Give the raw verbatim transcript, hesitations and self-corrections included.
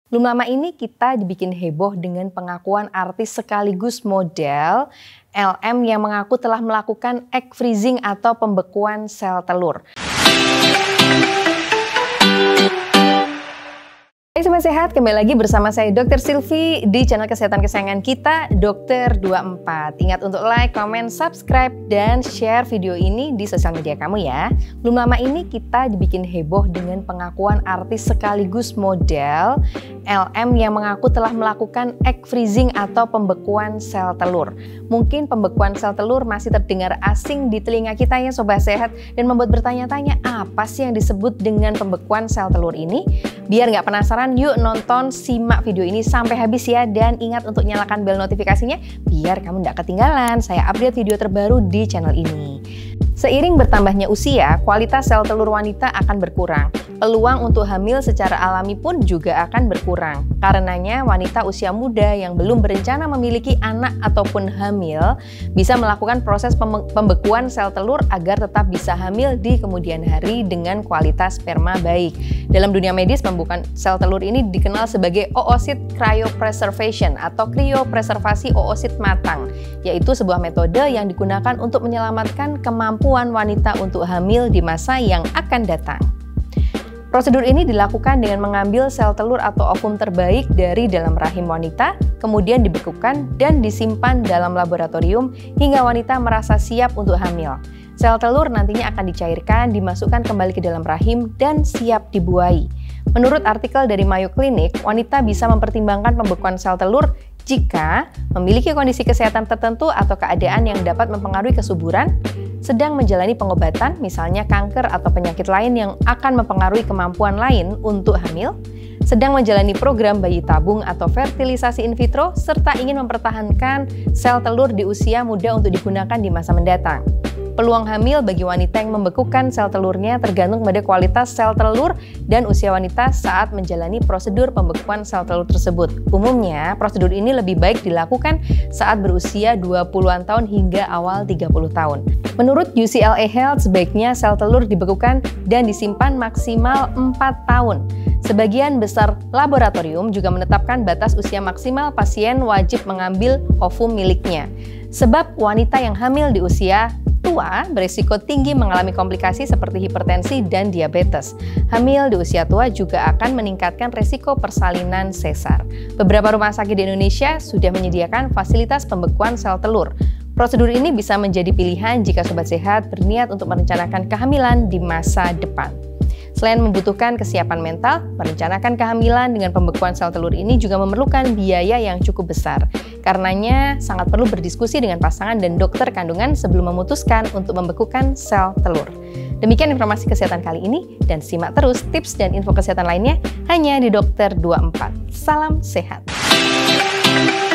Belum lama ini kita dibikin heboh dengan pengakuan artis sekaligus model L M yang mengaku telah melakukan egg freezing atau pembekuan sel telur. Hai Sobat Sehat, kembali lagi bersama saya dokter Silvi di channel kesehatan kesayangan kita, Dokter dua puluh empat. Ingat untuk like, comment, subscribe, dan share video ini di sosial media kamu ya. Belum lama ini kita dibikin heboh dengan pengakuan artis sekaligus model L M yang mengaku telah melakukan egg freezing atau pembekuan sel telur. Mungkin pembekuan sel telur masih terdengar asing di telinga kita ya Sobat Sehat, dan membuat bertanya-tanya apa sih yang disebut dengan pembekuan sel telur ini? Biar nggak penasaran, yuk nonton, simak video ini sampai habis ya, dan ingat untuk nyalakan bel notifikasinya biar kamu nggak ketinggalan saya update video terbaru di channel ini. Seiring bertambahnya usia, kualitas sel telur wanita akan berkurang. Peluang untuk hamil secara alami pun juga akan berkurang. Karenanya wanita usia muda yang belum berencana memiliki anak ataupun hamil bisa melakukan proses pembekuan sel telur agar tetap bisa hamil di kemudian hari dengan kualitas sperma baik. Dalam dunia medis, pembekuan sel telur ini dikenal sebagai oocyte cryopreservation atau kriopreservasi oosit matang, yaitu sebuah metode yang digunakan untuk menyelamatkan kemampuan wanita untuk hamil di masa yang akan datang. Prosedur ini dilakukan dengan mengambil sel telur atau ovum terbaik dari dalam rahim wanita, kemudian dibekukan dan disimpan dalam laboratorium hingga wanita merasa siap untuk hamil. Sel telur nantinya akan dicairkan, dimasukkan kembali ke dalam rahim, dan siap dibuai. Menurut artikel dari Mayo Clinic, wanita bisa mempertimbangkan pembekuan sel telur jika memiliki kondisi kesehatan tertentu atau keadaan yang dapat mempengaruhi kesuburan, sedang menjalani pengobatan, misalnya kanker atau penyakit lain yang akan mempengaruhi kemampuan lain untuk hamil, sedang menjalani program bayi tabung atau fertilisasi in vitro, serta ingin mempertahankan sel telur di usia muda untuk digunakan di masa mendatang. Peluang hamil bagi wanita yang membekukan sel telurnya tergantung pada kualitas sel telur dan usia wanita saat menjalani prosedur pembekuan sel telur tersebut. Umumnya, prosedur ini lebih baik dilakukan saat berusia dua puluhan tahun hingga awal tiga puluh tahun. Menurut U C L A Health, sebaiknya sel telur dibekukan dan disimpan maksimal empat tahun. Sebagian besar laboratorium juga menetapkan batas usia maksimal pasien wajib mengambil ovum miliknya. Sebab wanita yang hamil di usia tua berisiko tinggi mengalami komplikasi seperti hipertensi dan diabetes. Hamil di usia tua juga akan meningkatkan risiko persalinan sesar. Beberapa rumah sakit di Indonesia sudah menyediakan fasilitas pembekuan sel telur. Prosedur ini bisa menjadi pilihan jika Sobat Sehat berniat untuk merencanakan kehamilan di masa depan. Selain membutuhkan kesiapan mental, merencanakan kehamilan dengan pembekuan sel telur ini juga memerlukan biaya yang cukup besar. Karenanya, sangat perlu berdiskusi dengan pasangan dan dokter kandungan sebelum memutuskan untuk membekukan sel telur. Demikian informasi kesehatan kali ini, dan simak terus tips dan info kesehatan lainnya hanya di Dokter dua puluh empat. Salam sehat!